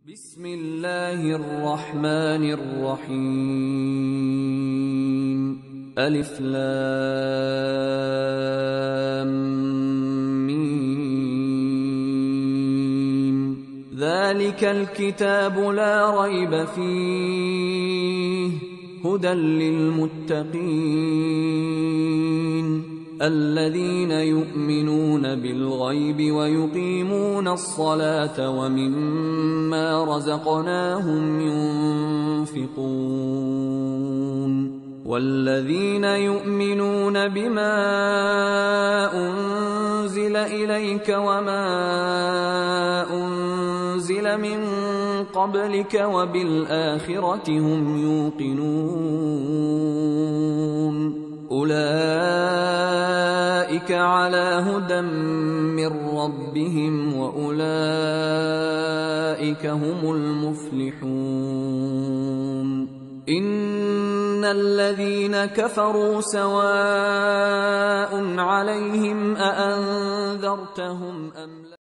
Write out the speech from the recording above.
بسم الله الرحمن الرحيم. ألف لام ميم. ذلك الكتاب لا ريب فيه هدى للمتقين الذين يؤمنون بالغيب ويقيمون الصلاة ومما رزقناهم ينفقون والذين يؤمنون بما أنزل إليك وما أنزل من قبلك وبالآخرة هم يوقنون أولئك على هدى من ربهم وأولئك هم المفلحون. إن الذين كفروا سواء عليهم أأنذرتهم أم لا